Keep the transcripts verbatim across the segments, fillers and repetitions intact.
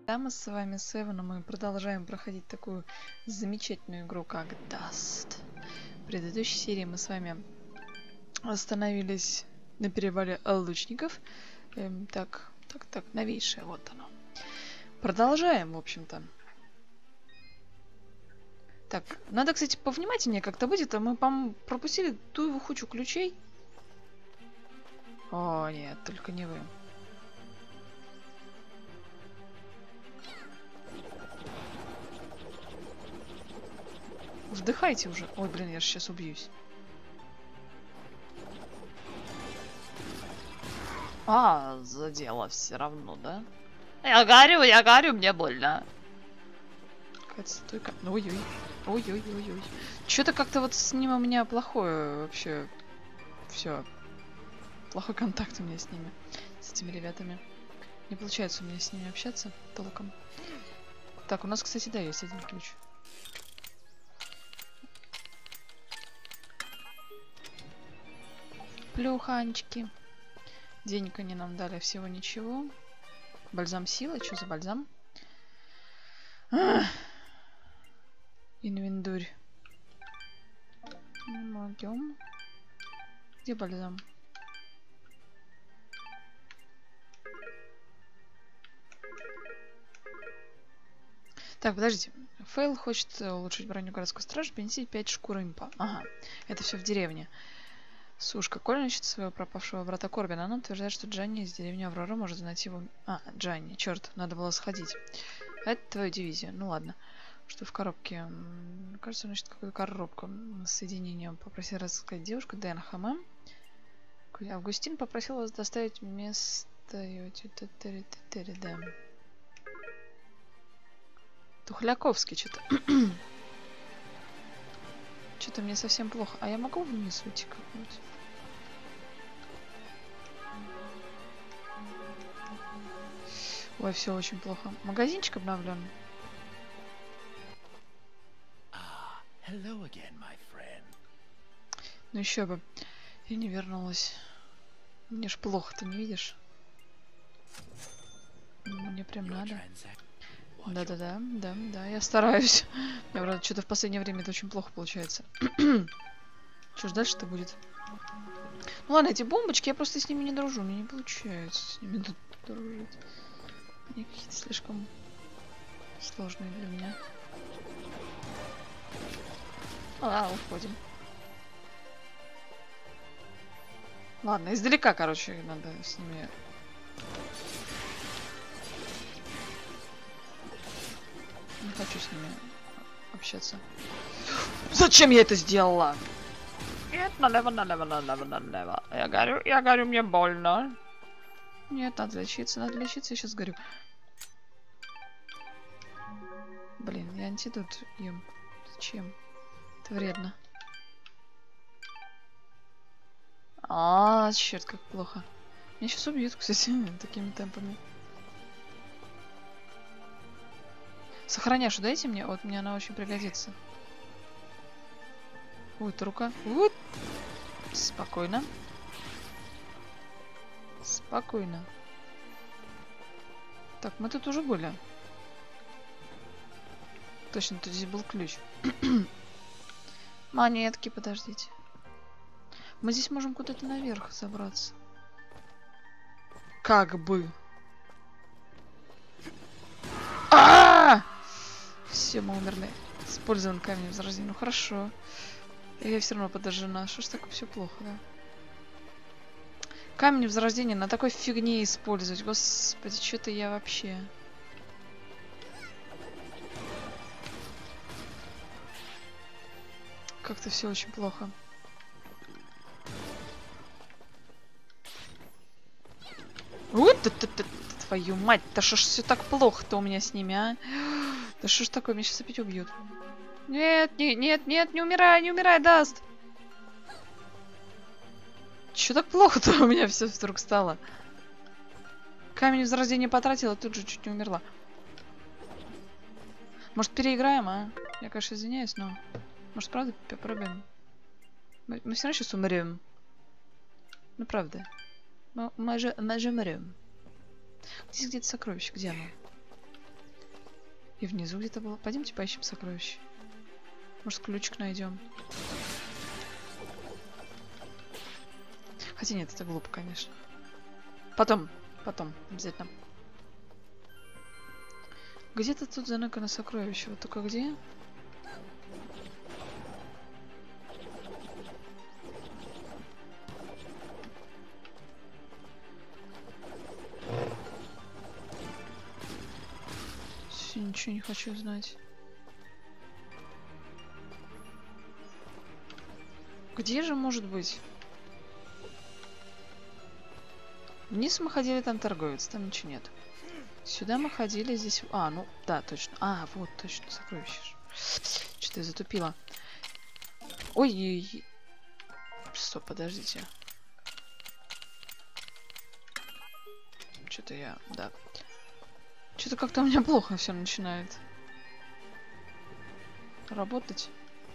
Да, мы с вами с Эваном мы продолжаем проходить такую замечательную игру, как Dust. В предыдущей серии мы с вами остановились на перевале лучников. Эм, так, так, так, новейшее, вот оно. Продолжаем, в общем-то. Так, надо, кстати, повнимательнее как-то будет, а мы, по-моему, пропустили ту его кучу ключей. О, нет, только не вы. Вдыхайте уже. Ой, блин, я же сейчас убьюсь. А, задело все равно, да? Я горю, я горю, мне больно. Какая-то стойка. Ой-ой. Ой-ой-ой-ой. Что-то как-то вот с ним у меня плохое вообще. Все. Плохой контакт у меня с ними. С этими ребятами. Не получается у меня с ними общаться толком. Так, у нас, кстати, да, есть один ключ. Плюханчики. Денег они нам дали всего ничего. Бальзам силы. Что за бальзам? Инвентарь. Не могем. Где бальзам? Так, подождите. Фейл хочет улучшить броню городской стражи, принести пять шкур импа. Ага, это все в деревне. Сушка. Коля ищет своего пропавшего брата Корбина. Она утверждает, что Джанни из деревни Аврора может найти его... А, Джанни. Черт, надо было сходить. А это твоя дивизия. Ну ладно. Что в коробке? Кажется, он ищет какую-то коробку с соединением. Попросил рассказать девушку Дэн Хамэм. Августин попросил вас доставить место... Да. Тухляковский что-то. Что-то мне совсем плохо. А я могу вниз уйти как-нибудь? Ой, все очень плохо. Магазинчик обновлен. Ah, hello again, my friend. Ну еще бы. Я не вернулась. Мне ж плохо, ты не видишь? Мне прям надо. Да-да-да, да, да, я стараюсь. Мне, правда, что-то в последнее время это очень плохо получается. Что ж дальше-то будет? Ну ладно, эти бомбочки, я просто с ними не дружу. Мне не получается с ними дружить. Они какие-то слишком сложные для меня. А, уходим. Ладно, издалека, короче, надо с ними... Не хочу с ними общаться. Зачем я это сделала? Нет, налево, налево, налево, налево. Я горю, я горю, мне больно. Нет, надо лечиться, надо лечиться, я сейчас горю. Блин, я антидот ем. Зачем? Это вредно. А, черт, как плохо. Меня сейчас убьют, кстати, такими темпами. Сохраняшу дайте мне, вот мне она очень пригодится. Вот рука. Вот. Спокойно. Спокойно. Так, мы тут уже были. Точно, тут здесь был ключ. Монетки, подождите. Мы здесь можем куда-то наверх забраться. Как бы. А-а-а! Все, мы умерли. Использован камень возрождения. Ну хорошо. Я все равно подожжена. Что ж так все плохо, да? Камень возрождения на такой фигне использовать. Господи, что-то я вообще... Как-то все очень плохо. Вот это твою мать! Да что ж все так плохо-то у меня с ними, а? Да что ж такое, меня сейчас опять убьют. Нет, не, нет, нет, не умирай, не умирай, Даст! Чё так плохо-то у меня все вдруг стало? Камень возрождения потратила, тут же чуть не умерла. Может, переиграем, а? Я, конечно, извиняюсь, но... Может, правда, попробуем? Мы, мы все равно сейчас умрем. Ну, правда. Мы, мы же, мы же умрем. Здесь где-то сокровище, где оно? И внизу где-то было. Пойдемте поищем сокровища. Может, ключик найдем. Хотя нет, это глупо, конечно. Потом, потом, обязательно. Где-то тут заныкано сокровище. Вот только где? Все, ничего не хочу знать. Где же может быть? Вниз мы ходили, там торговец, там ничего нет. Сюда мы ходили, здесь... А, ну, да, точно. А, вот, точно, сокровище. Что-то я затупила. Ой, стоп, подождите. Что-то я... Да. Что-то как-то у меня плохо все начинает работать.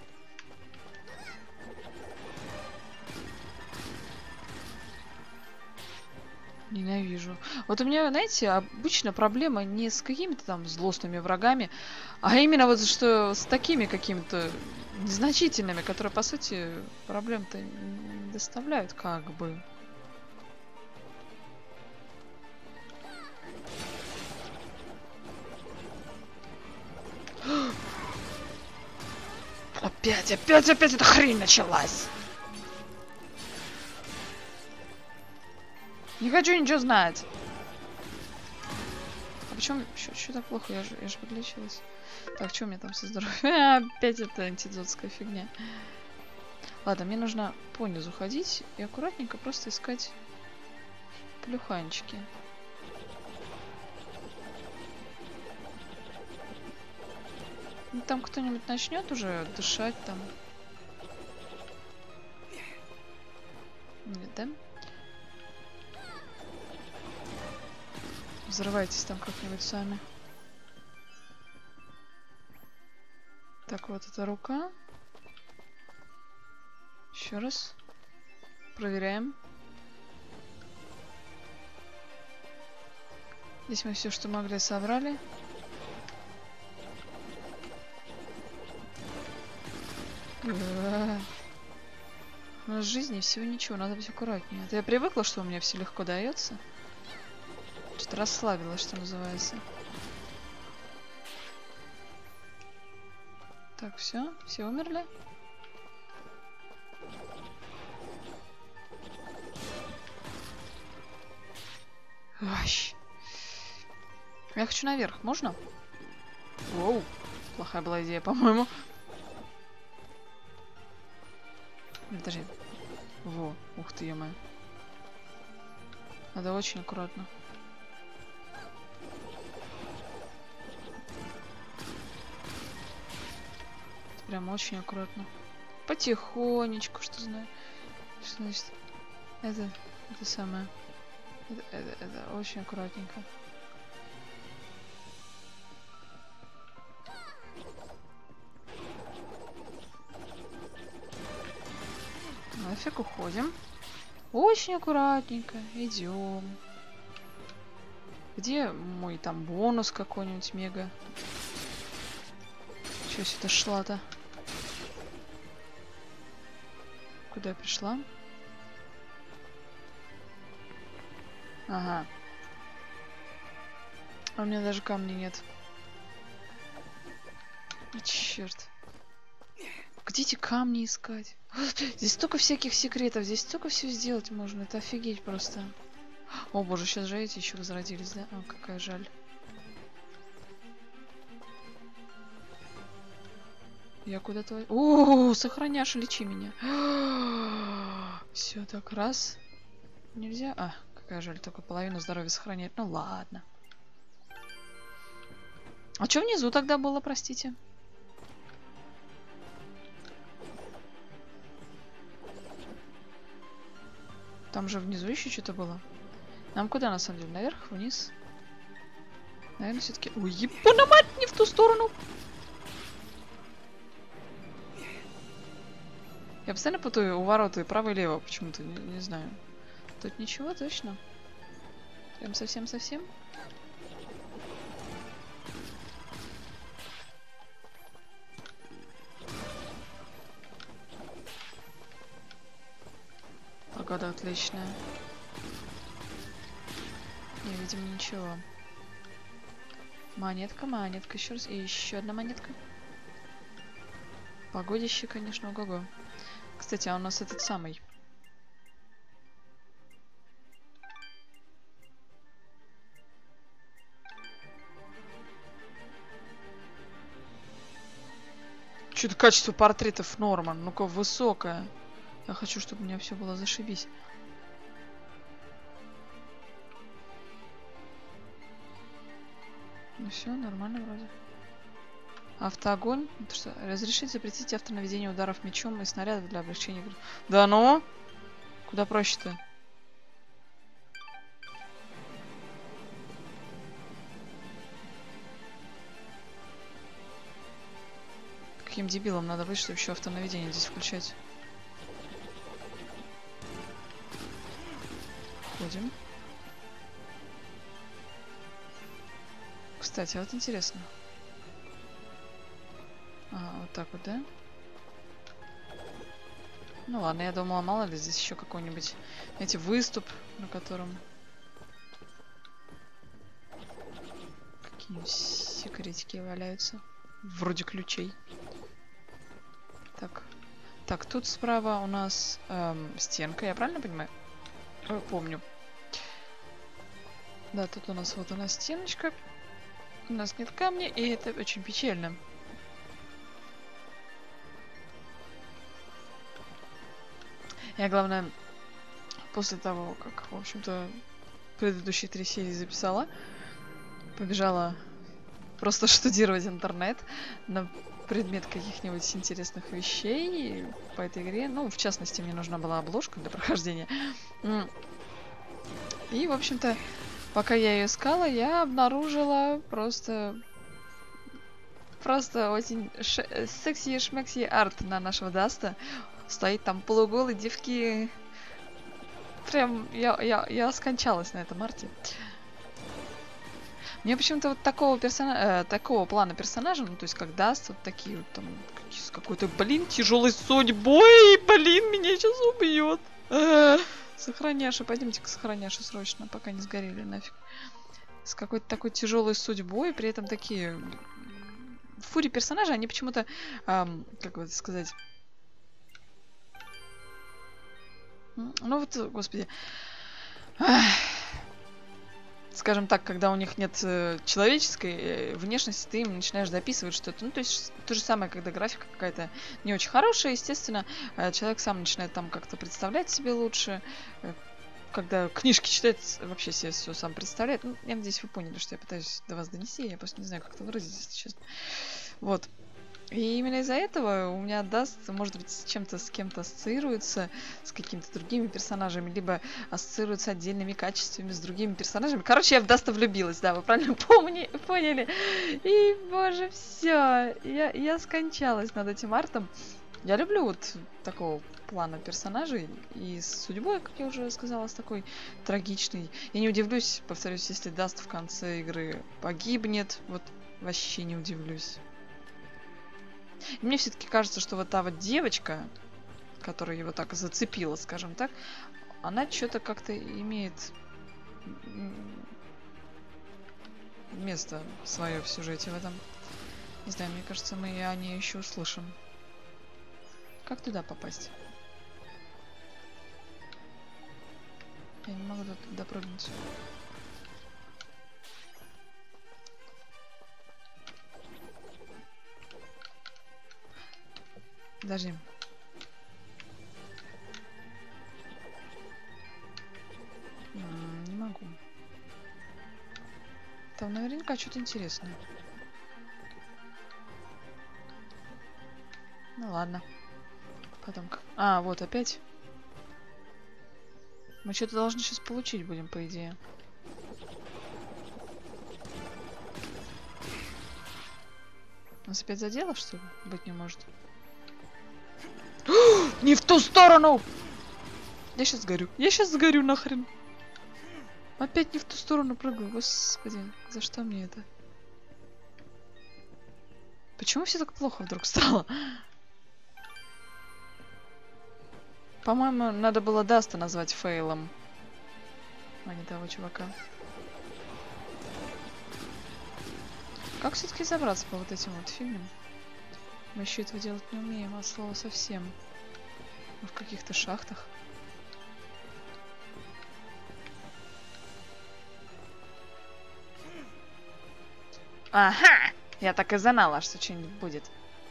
Ненавижу. Вот у меня, знаете, обычно проблема не с какими-то там злостными врагами, а именно вот что с такими какими-то незначительными, которые, по сути, проблем-то не доставляют, как бы. Опять, опять, опять эта хрень началась! Не хочу ничего знать. А почему... Что так плохо? Я же, я же подлечилась. Так, что у меня там со здоровьем? Опять это антидотская фигня. Ладно, мне нужно по низу ходить и аккуратненько просто искать плюханчики. Ну, там кто-нибудь начнет уже дышать там. Нет, да? Взрывайтесь там как-нибудь сами. Так, вот эта рука. Еще раз. Проверяем. Здесь мы все, что могли, собрали. У нас в жизни всего ничего, надо быть аккуратнее. Это я привыкла, что у меня все легко дается. Что-то расслабилась, что называется. Так, все, все умерли. Ай. Я хочу наверх, можно? Воу, плохая была идея, по-моему. Подожди. Во, ух ты, ё-моё. Надо очень аккуратно. Прям очень аккуратно. Потихонечку, что знаю. Что значит? Это, это самое. Это, это, это очень аккуратненько. Нафиг уходим. Очень аккуратненько. Идем. Где мой там бонус какой-нибудь мега? Чё сюда шла-то? Куда я пришла? Ага. А у меня даже камней нет. Черт. Где эти камни искать? Здесь столько всяких секретов, здесь столько всего сделать можно. Это офигеть просто. О боже, сейчас же эти еще возродились, да? О, какая жаль. Я куда-то... О, сохраняш, лечи меня. Все, так, раз. Нельзя? А, какая жаль, только половину здоровья сохранять. Ну ладно. А что внизу тогда было, простите? Там же внизу еще что-то было. Нам куда, на самом деле? Наверх, вниз? Наверное, все-таки... Ой, ебана мать, не в ту сторону! Я постоянно путаю у ворот и право и лево почему-то, не, не знаю. Тут ничего, точно? Прям совсем-совсем? погода отличная. Не, видимо, ничего. Монетка, монетка, еще раз. И еще одна монетка. Погодище, конечно, ого-го. Кстати, а у нас этот самый. Что-то качество портретов Норман. Ну-ка, высокое. Я хочу, чтобы у меня все было зашибись. Ну все, нормально вроде. Автоогонь. Это что? Разрешить запретить автонаведение ударов мечом и снарядов для облегчения. Да ну? Куда проще-то? Каким дебилом надо быть, чтобы еще автонаведение здесь включать? Ходим. Кстати, вот интересно. А, вот так вот, да? Ну ладно, я думала, мало ли здесь еще какой-нибудь, знаете, выступ, на котором какие-нибудь секретики валяются. Вроде ключей. Так. Так, тут справа у нас эм, стенка, я правильно понимаю? Ой, помню. Да, тут у нас вот она стеночка. У нас нет камня, и это очень печально. Я, главное, после того, как, в общем-то, предыдущие три серии записала, побежала просто штудировать интернет на предмет каких-нибудь интересных вещей по этой игре. Ну, в частности, мне нужна была обложка для прохождения. И, в общем-то, пока я ее искала, я обнаружила просто... Просто очень секси-шмекси арт на нашего Даста. Стоит там полуголый, девки... Прям я, я, я скончалась на этом арте. Мне почему-то вот такого персонажа, э, такого плана персонажа, ну то есть как Даст, вот такие вот там с какой-то, блин, тяжелой судьбой, блин, меня сейчас убьет. Э, сохраняша, пойдемте-ка сохраняша срочно, пока не сгорели нафиг. С какой-то такой тяжелой судьбой, при этом такие фури персонажи, они почему-то, эм, как бы сказать, ну вот, господи. Ах. Скажем так, когда у них нет э, человеческой э, внешности, ты им начинаешь дописывать что-то. Ну, то есть то же самое, когда графика какая-то не очень хорошая, естественно, э, человек сам начинает там как-то представлять себе лучше. Э, когда книжки читает, вообще себе все сам представляет. Ну, я надеюсь, вы поняли, что я пытаюсь до вас донести. Я просто не знаю, как это выразить, если честно. Вот. И именно из-за этого у меня Даст, может быть, с чем-то с кем-то ассоциируется, с какими-то другими персонажами, либо ассоциируется отдельными качествами с другими персонажами. Короче, я в Даста влюбилась, да, вы правильно помни, поняли. И, боже, все, я, я скончалась над этим артом. Я люблю вот такого плана персонажей, и с судьбой, как я уже сказала, с такой трагичной. Я не удивлюсь, повторюсь, если Даст в конце игры погибнет, вот вообще не удивлюсь. И мне все-таки кажется, что вот та вот девочка, которая его так зацепила, скажем так, она что-то как-то имеет место свое в сюжете в этом. Не знаю, мне кажется, мы о ней еще услышим. Как туда попасть? Я не могу туда допрыгнуть. Подожди. М-м, не могу. Там наверняка что-то интересное. Ну ладно. Потом как... А, вот опять. Мы что-то должны сейчас получить будем, по идее. Нас опять задело, что ли? Быть не может. Не в ту сторону! Я сейчас сгорю. Я сейчас сгорю нахрен. Опять не в ту сторону прыгаю. Господи, за что мне это? Почему все так плохо вдруг стало? По-моему, надо было Даста назвать фейлом, а не того чувака. Как все-таки забраться по вот этим вот фигням? Мы еще этого делать не умеем, от слова совсем. Мы в каких-то шахтах. Ага! Я так и знала, что что-нибудь будет.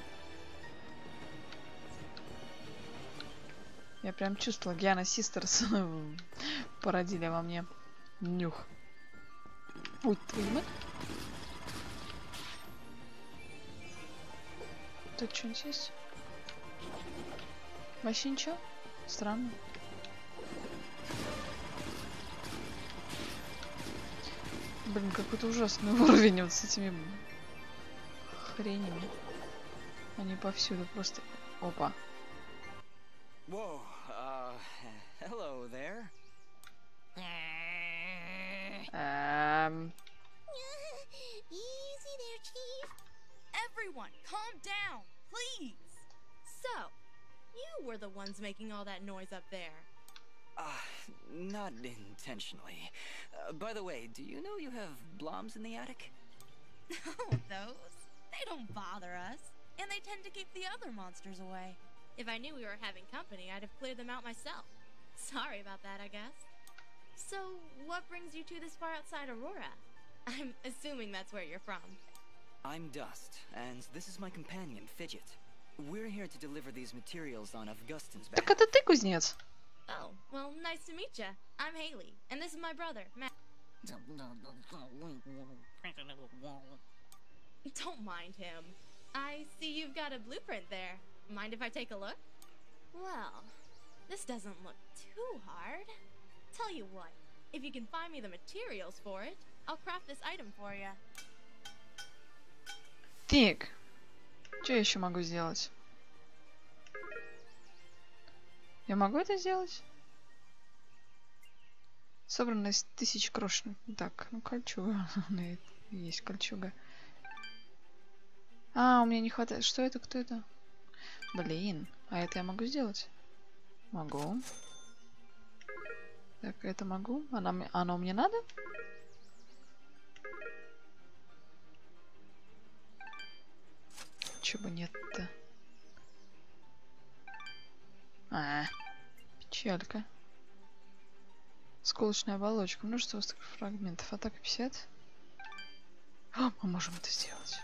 Я прям чувствовала, Гиана Систерс породили во мне нюх. Ой, твою мать. Тут что-нибудь есть? Вообще ничего? Странно. Блин, какой-то ужасный уровень вот с этими хренями. Они повсюду просто... Опа. Whoa, uh, hello there. Эм... Easy there, Chief. Everyone, calm down, please. So, you were the ones making all that noise up there. Uh, not intentionally. Uh, by the way, do you know you have bloms in the attic? Oh, those? They don't bother us. And they tend to keep the other monsters away. If I knew we were having company, I'd have cleared them out myself. Sorry about that, I guess. So, what brings you two this far outside Aurora? I'm assuming that's where you're from. I'm Dust, and this is my companion, Fidget. We're here to deliver these materials on Augustin's behalf. Так это ты кузнец? Oh, well, nice to meet ya. I'm Haley, and this is my brother, Matt. Don't mind him. I see you've got a blueprint there. Mind if I take a look? Well, this doesn't look too hard. Tell you what, if you can find me the materials for it, I'll craft this item for you. Так. Что я еще могу сделать? Я могу это сделать? Собрано из тысяч крошек. Так, ну кольчуга. Есть кольчуга. А, у меня не хватает. Что это? Кто это? Блин. А это я могу сделать? Могу. Так, это могу? Она, мне- оно мне надо? Чего бы нет-то? А, печалька. Сколочная оболочка. Множество острых фрагментов. Атака пятьдесят. О, мы можем это сделать.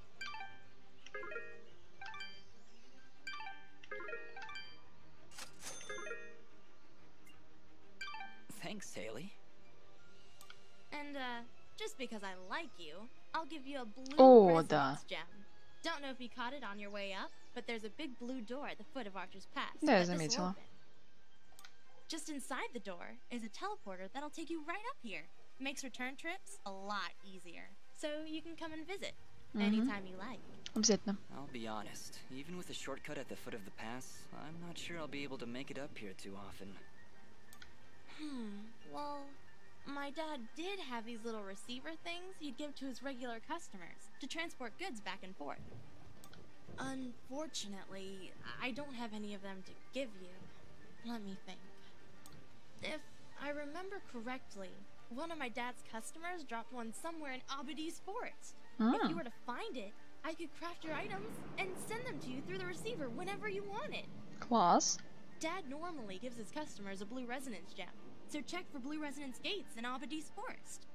Thanks, Haley. And, uh, just because I like you, I'll give you a blue О, resonance да. gem. Don't know if you caught it on your way up, but there's a big blue door at the foot of Archer's Pass. Да, я that this'll заметила. open. Just inside the door is a teleporter that'll take you right up here. Makes return trips a lot easier. So you can come and visit Мгм. anytime you like. Обязательно. I'll be honest, even with a shortcut at the foot of the pass, I'm not sure I'll be able to make it up here too often. Hmm, well, my dad did have these little receiver things he'd give to his regular customers to transport goods back and forth. Unfortunately, I don't have any of them to give you. Let me think. If I remember correctly, one of my dad's customers dropped one somewhere in Abadi's forest. If you М, were to find it, I could craft your items and send them to you through the receiver whenever you wanted. Класс. Dad normally gives his customers a blue resonance gem, so check for blue resonance gates in Abadi's forest.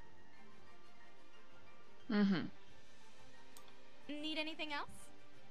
Угу. Need anything else?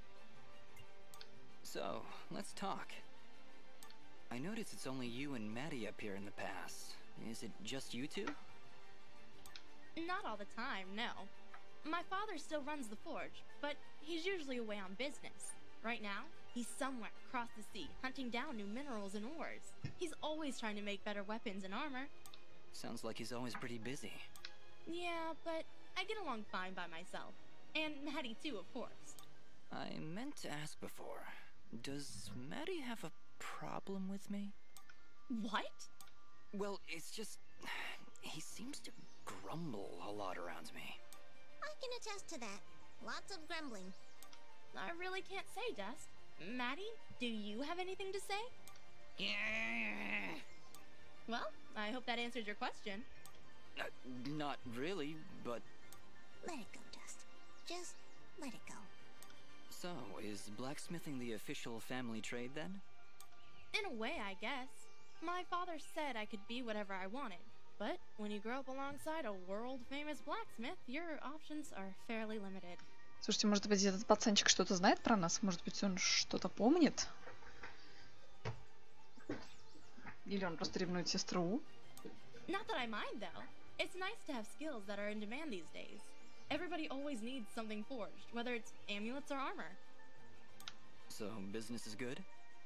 So, let's talk. I notice it's only you and Maddie up here in the pass. Is it just you two? Not all the time, no. My father still runs the forge, but he's usually away on business. Right now, he's somewhere across the sea hunting down new minerals and ores. He's always trying to make better weapons and armor. Sounds like he's always pretty busy. Yeah, but I get along fine by myself. And Maddie too, of course. I meant to ask before. Does Maddie have a problem with me? What? Well, it's just... he seems to grumble a lot around me. I can attest to that. Lots of grumbling. I really can't say, Dust. Maddie, do you have anything to say? Well, I hope that answered your question. Uh, not really, but... Let it go, Dust. Just let it go. So, is blacksmithing the official family trade then? In a way, I guess. My father said I could be whatever I wanted. But when you grow up alongside a world-famous blacksmith, your options are fairly limited. Слушайте, может быть, этот пацанчик что-то знает про нас? Может быть, он что-то помнит? Или он просто ревнует сестру? Not that I mind, though. It's nice to have skills that are in demand these days. Everybody always needs something forged, whether it's amulets or armor. So, business is good?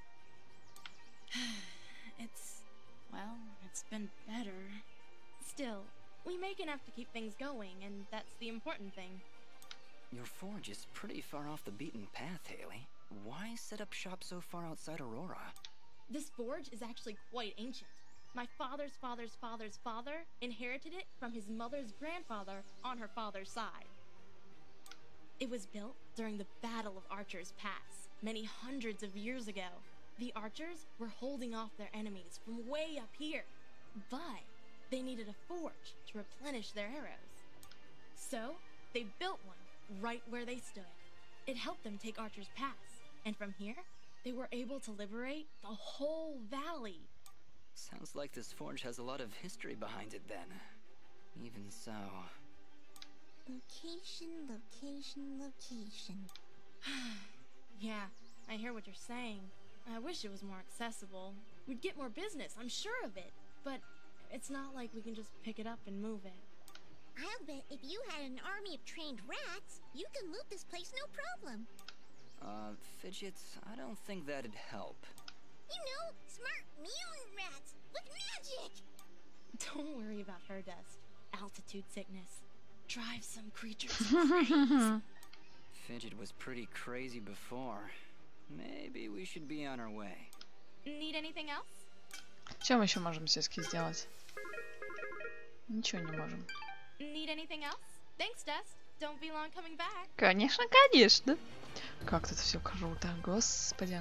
It's... well, it's been better. Still, we make enough to keep things going, and that's the important thing. Your forge is pretty far off the beaten path, Haley. Why set up shop so far outside Aurora? This forge is actually quite ancient. My father's father's father's father inherited it from his mother's grandfather on her father's side. It was built during the Battle of Archer's Pass, many hundreds of years ago. The archers were holding off their enemies from way up here, but they needed a forge to replenish their arrows. So, they built one right where they stood. It helped them take Archer's Pass, and from here, they were able to liberate the whole valley. Sounds like this forge has a lot of history behind it then. Even so... Location, location, location. Yeah, I hear what you're saying. I wish it was more accessible. We'd get more business, I'm sure of it. But it's not like we can just pick it up and move it. I'll bet if you had an army of trained rats, you could loot this place no problem. Uh, Fidgets, I don't think that'd help. You know, smart mutant rats with magic! Don't worry about her, Dust. Altitude sickness drives some creatures crazy. Fidget was pretty crazy before. Maybe we should be on our way. Need anything else? Чем мы еще можем сески сделать? Ничего не можем. Need anything else? Thanks, Dust. Don't be long coming back. Конечно, конечно. Как тут все круто, господи.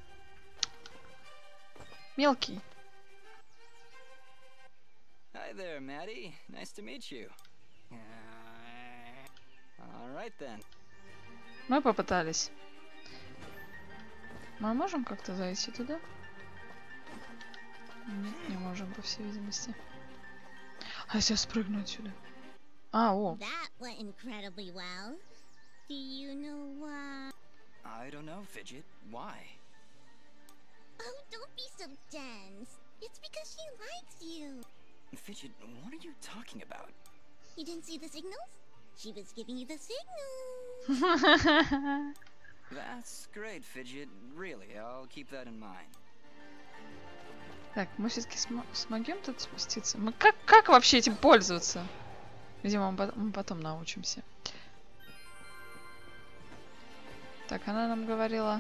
Мелкий. Hi there, Maddie. Nice to meet you. All right then. Мы попытались. Мы можем как-то зайти туда? Нет, не можем, по всей видимости. А если я спрыгну отсюда? А, о. That went incredibly well. Do you know why? I don't know, Fidget. Why? Oh, don't be so dense. It's because she likes you. Fidget, what are you talking about? You didn't see the signals? She was giving you the signals. That's great, Fidget. Really, I'll keep that in mind. Так, мы все-таки см смогем тут спуститься? Мы как, как вообще этим пользоваться? Видимо, мы, мы потом научимся. Так, она нам говорила...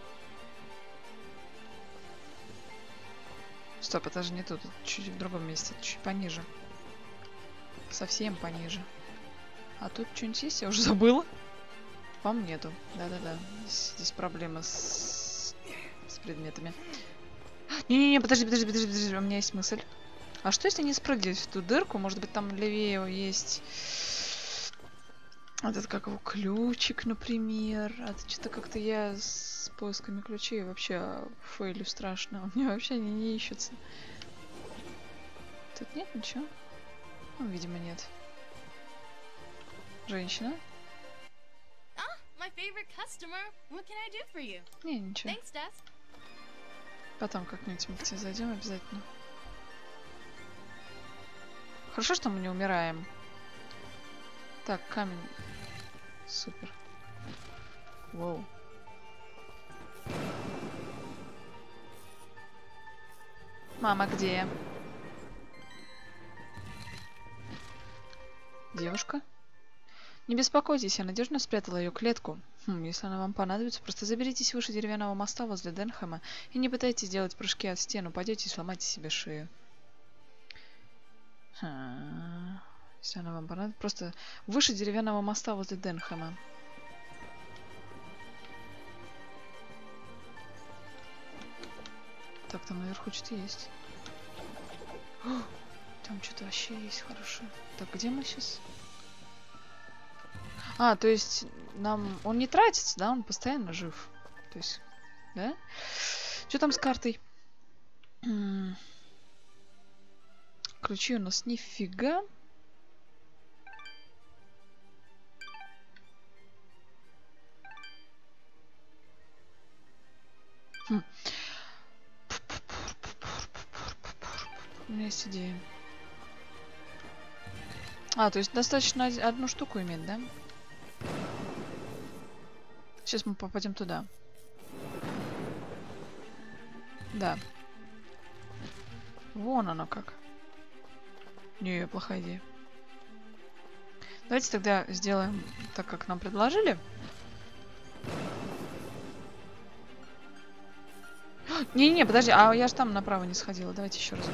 Стоп, это же не тут, чуть в другом месте, чуть пониже. Совсем пониже. А тут что-нибудь есть? Я уже забыла. По-моему, нету. Да-да-да. Здесь, здесь проблема с... с предметами. Не-не-не, подожди, подожди, подожди, подожди, у меня есть мысль. А что если не спрыгивать в ту дырку? Может быть, там левее есть... Вот это как его ключик, например. А то что-то как-то я с поисками ключей вообще фейлю страшно. У меня вообще они не ищутся. Тут нет ничего? Ну, видимо, нет. Женщина? Ah, my favorite customer. What can I do for you? Не, ничего. Thanks, Dust. Потом как-нибудь мы к тебе зайдем обязательно. Хорошо, что мы не умираем. Так, камень. Супер. Воу. Мама, где? Девушка? Не беспокойтесь, я надежно спрятала ее клетку. Хм, если она вам понадобится, просто заберитесь выше деревянного моста возле Денхэма и не пытайтесь делать прыжки от стен, упадете и сломайте себе шею. Хм. Если она вам понадобится, просто выше деревянного моста возле Денхэма. Так, там наверху что-то есть. О, там что-то вообще есть хорошо. Так, где мы сейчас? А, то есть нам... Он не тратится, да? Он постоянно жив. То есть, да? Что там с картой? Ключи у нас нифига. Хм. У меня есть идея. А, то есть достаточно одну штуку иметь, да? Сейчас мы попадем туда. Да. Вон оно как. Не, плохая идея. Давайте тогда сделаем так, как нам предложили. Не-не, подожди, а я же там направо не сходила. Давайте еще разок.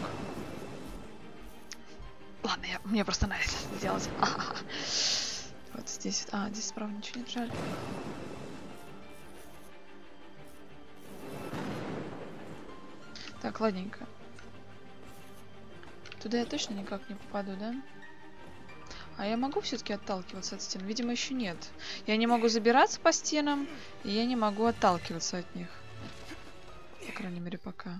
Ладно, я, мне просто нравится это делать. А-ха-ха. Вот здесь. А, здесь справа ничего нет, жаль. Так, ладненько. Туда я точно никак не попаду, да? А я могу все-таки отталкиваться от стен? Видимо, еще нет. Я не могу забираться по стенам, и я не могу отталкиваться от них. По крайней мере, пока.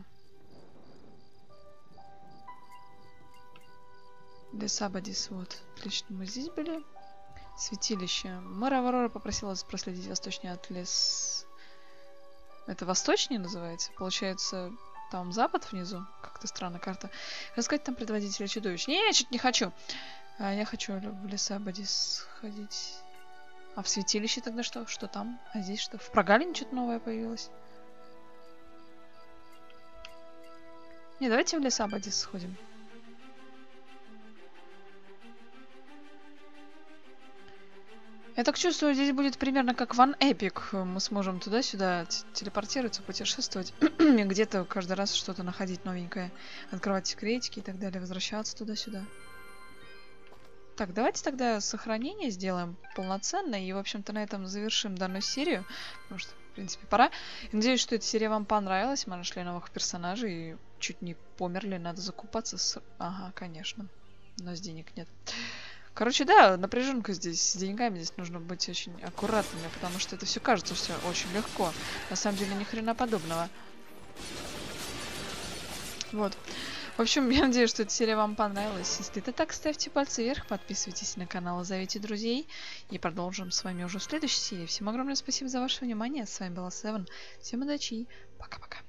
Десабадис, вот. Отлично, мы здесь были. Святилище. Мэр Аврора попросила вас проследить восточнее от лес... Это восточнее называется? Получается, там запад внизу? Как-то странно карта. Рассказать там предводителя чудовищ. Не, я чуть не хочу. А, я хочу в Лесабадис сходить. А в святилище тогда что? Что там? А здесь что? В прогалине что-то новое появилось? Не, давайте в Лесабадис сходим. Я так чувствую, здесь будет примерно как в One Epic. Мы сможем туда-сюда телепортироваться, путешествовать. И где-то каждый раз что-то находить новенькое. Открывать секретики и так далее. Возвращаться туда-сюда. Так, давайте тогда сохранение сделаем полноценное. И, в общем-то, на этом завершим данную серию. Потому что, в принципе, пора. Надеюсь, что эта серия вам понравилась. Мы нашли новых персонажей и чуть не померли. Надо закупаться с... Ага, конечно. У нас денег нет. Короче, да, напряженка здесь с деньгами. Здесь нужно быть очень аккуратными, потому что это все кажется все очень легко. На самом деле, ни хрена подобного. Вот. В общем, я надеюсь, что эта серия вам понравилась. Если это так, ставьте пальцы вверх, подписывайтесь на канал, зовите друзей. И продолжим с вами уже в следующей серии. Всем огромное спасибо за ваше внимание. С вами была Севен. Всем удачи и пока-пока.